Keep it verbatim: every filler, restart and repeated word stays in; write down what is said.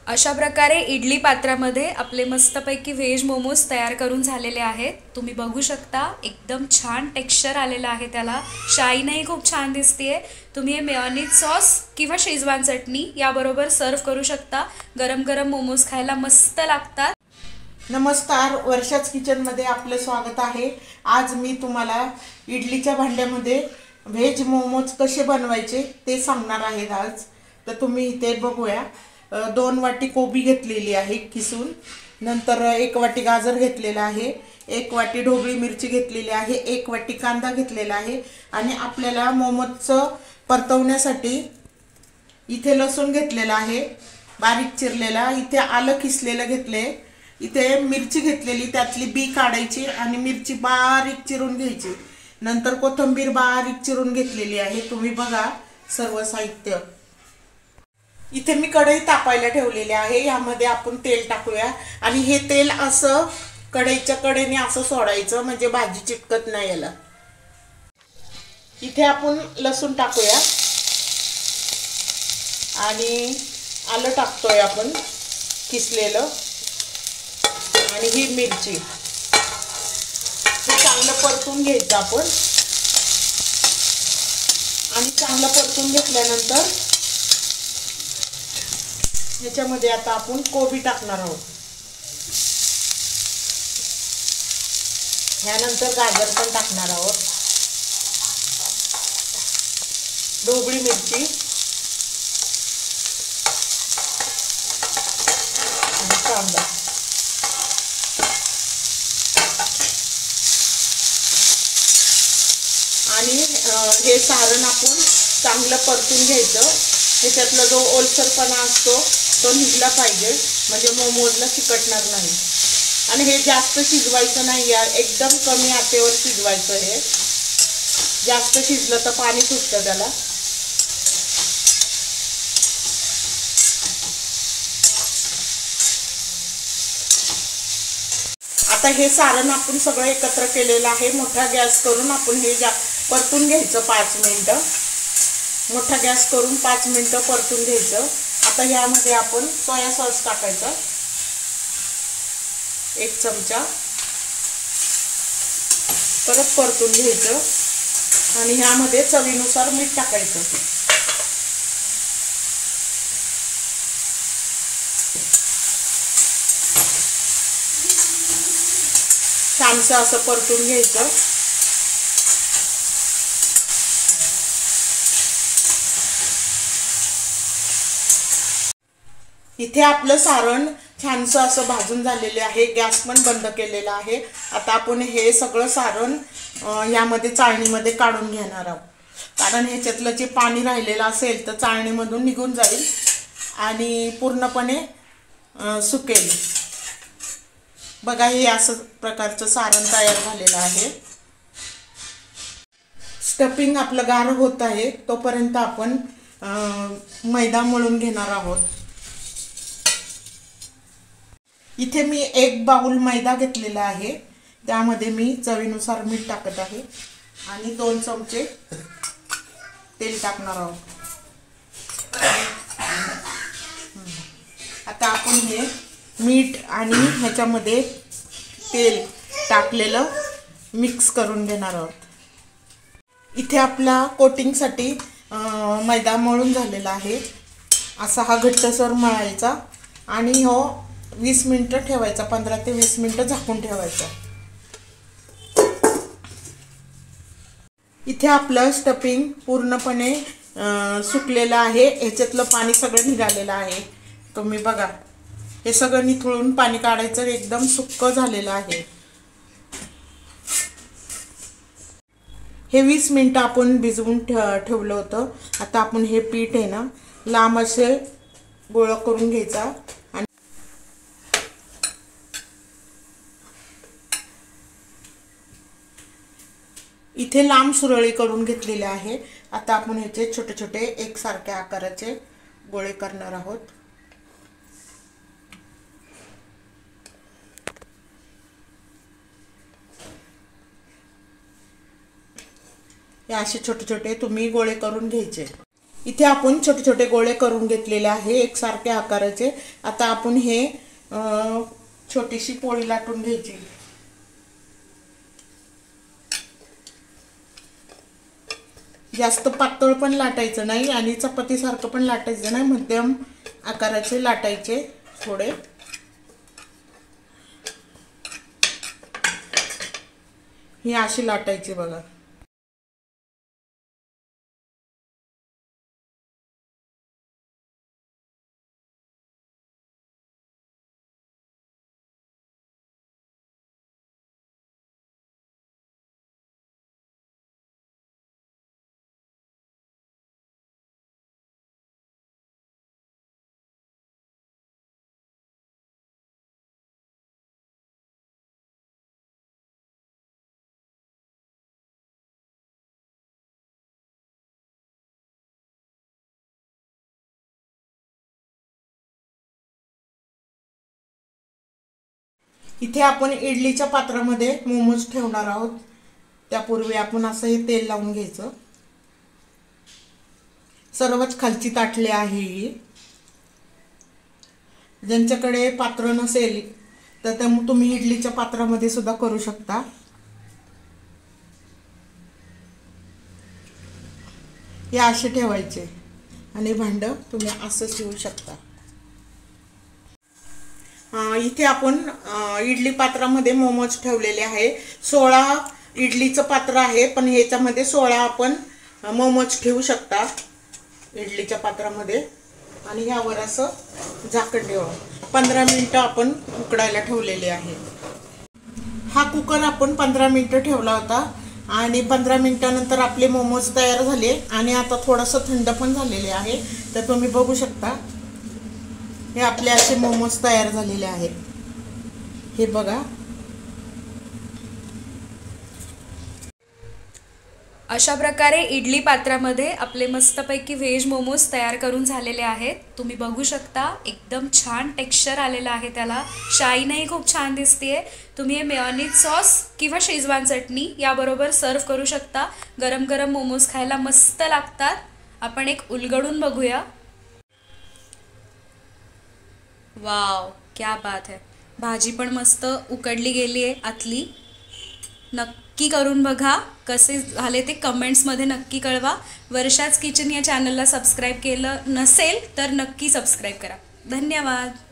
अशा प्रकारे इडली पात्रामध्ये आपले मस्तपैकी व्हेज मोमोज तयार करून झालेले आहेत. तुम्ही बघू शकता एकदम छान टेक्स्चर आलेलं आहे त्याला. शाईनही खूप छान दिसतीये. तुम्ही हे मेयोनीज सॉस किंवा शेजवान चटणी याबरोबर सर्व करू शकता. गरम गरम मोमोज खायला मस्त लागतात. नमस्कार, वर्षाच किचनमध्ये आपलं स्वागत आहे. आज मी तुम्हाला इडलीच्या भांड्यामध्ये व्हेज मोमोज कसे बनवायचे ते सांगणार आहे आज. तर तुम्ही इथे बघूया. दोन वाटी कोबी घेतलेली आहे किसून, नंतर एक वाटी गाजर घेतलेला आहे, एक वाटी ढोबळी मिरची घेतलेली आहे, एक वाटी कांदा घेतलेला आहे आणि आपल्याला मोमोजचं परतवण्यासाठी इथे लसूण घेतलेला आहे बारीक चिरलेला, इथे आलं किसलेलं घेतले, इथे मिरची घेतलेली त्यातली बी काढायची आणि मिरची बारीक चिरून घ्यायची, नंतर कोथिंबीर बारीक चिरून घेतलेली आहे. तुम्ही बघा सर्व साहित्य. इथे मी कढई तापायला ठेवलेली आहे. यामध्ये आपण तेल टाकूया आणि हे तेल असं कढईच्या कडेने असं सोडायचं म्हणजे भाजी चिटकत नाही याला. इथे आपण लसूण टाकूया आणि आलं टाकतोय आपण किसलेलं आणि ही मिरची. हे चांगलं परतून घ्यायचं आपण आणि चांगलं परतून घेतल्यानंतर याच्यामध्ये आता आपण कोबी टाकणार आहोत. ह्यानंतर गाजर पण टाकणार आहोत, ढोबळी मिरची आणि कांदा. आणि हे सारण आपण चांगलं परतून घ्यायचं. ह्याच्यातला जो ओलसरपणा असतो तो निघला पाहिजे म्हणजे मोमोजला चिकटणार नाही. आणि हे जास्त शिजवायचं नाही, यार एकदम कमी आचेवर शिजवायचं. हे जास्त शिजलं तर पाणी सुटतं त्याला. आता हे सारण आपण सगळं एकत्र केलेलं आहे. मोठा गॅस करून आपण हे जा परतून घ्यायचं पाच मिनिटं. मोठा गॅस करून पाच मिनिटं परतून घ्यायचं. आता ह्यामध्ये आपण सोया सॉस टाकायचा एक चमचा, परत परतून घ्यायचं आणि ह्यामध्ये चवीनुसार मीठ टाकायचं. छानसं असं परतून घ्यायचं. इथे आपलं सारण छानसं असं भाजून झालेले आहे. गॅस पण बंद केलेला आहे. आता आपण हे सगळं सारण यामध्ये चाळणीमध्ये काढून घेणार आहोत, कारण ह्याच्यातलं जे पाणी राहिलेलं असेल तर चाळणीमधून निघून जाईल आणि पूर्णपणे सुकेल. बघा, हे असं प्रकारचं सारण तयार झालेलं आहे. स्टफिंग आपलं गार होत आहे तोपर्यंत आपण मैदा मळून घेणार आहोत. इथे मी एक बाउल मैदा घेतलेला आहे. त्यामध्ये मी चवीनुसार मीठ टाकत आहे आणि दोन चमचे तेल टाकणार आहोत. आता आपण हे मीठ आणि ह्याच्यामध्ये तेल टाकलेलं मिक्स करून घेणार आहोत. इथे आपला कोटिंगसाठी मैदा मळून झालेला आहे. असा हा घट्टसर मळायचा आणि हो वीस मिनिटं ठेवायचा. पंधरा ते वीस मिनिटं झाकून ठेवायचं. इथे आपलं स्टफिंग पूर्णपणे सुकलेलं आहे. ह्याच्यातलं पाणी सगळं निघालेलं आहे. तुम्ही बघा, हे सगळं निथळून पाणी काढायचं. एकदम सुक्क झालेलं आहे. हे वीस मिनिटं आपण भिजवून ठेवलं होतं. आता आपण हे पीठ आहे ना लांब असे गोळा करून घ्यायचा आणि इथे लांब सुरळी करून घेतलेले आहे. आता आपण ह्याचे छोटे छोटे एकसारख्या आकाराचे गोळे करणार आहोत. हे असे छोटे छोटे तुम्ही गोळे करून घ्यायचे. इथे आपण छोटे छोटे गोळे करून घेतलेले आहे एकसारख्या आकाराचे। आता आपण हे छोटीशी पोळी लाटून घ्यायची। जास्त पातळ पण लाटायचं नाही आणि चपाती सारखं पण लाटायचं नाही, मध्यम आकाराचे लाटायचे थोडे। हे अशी लाटायची बघा। इथे आपण इडलीच्या पात्रामध्ये मोमोज ठेवणार आहोत। त्यापूर्वी आपण असं हे तेल लावून घ्यायचं। सर्वच खालची ताटली आहे ही। ज्यांच्याकडे पात्र नसेल तर तुम्ही इडलीच्या पात्रामध्ये सुद्धा करू शकता। हे असे ठेवायचे आणि भांड तुम्ही असं ठेवू शकता। इथे आपण इडली पात्रामध्ये मोमोज ठेवलेले आहे। सोळा इडलीचं पात्र आहे, पण ह्याच्यामध्ये सोळा आपण मोमोज ठेवू शकता इडलीच्या पात्रामध्ये। आणि यावर असं झाकण ठेवा। पंधरा मिनिटं आपण उकडायला ठेवलेले आहे। हा कुकर आपण पंधरा मिनिटं ठेवला होता आणि पंधरा मिनिटानंतर आपले मोमोज तयार झाले आणि आता थोडंसं थंड पण झालेले आहे। तर तुम्ही बघू शकता हे आपले असे मोमोज तयार झालेले आहेत। हे बघा, अशा प्रकारे इडली पात्रामध्ये आपले मस्तपैकी व्हेज मोमोज तयार करून झालेले आहेत। तुम्ही बघू शकता एकदम छान टेक्स्चर आलेलं आहे, त्याला शाईनही खूप छान दिसतेय। तुम्ही हे मेयोनीज सॉस किंवा शेजवान चटणी याबरोबर सर्व करू शकता। गरम गरम मोमोज खायला मस्त लागतात। आपण एक उलगडून बघूया। वाव, क्या बात है। भाजी पण मस्त उकडली गेली आहे आतली। नक्की करून बघा, कसे झाले ते कमेंट्समध्ये नक्की कळवा। वर्षाच किचन या चॅनलला सबस्क्राईब केलं नसेल तर नक्की सबस्क्राईब करा। धन्यवाद।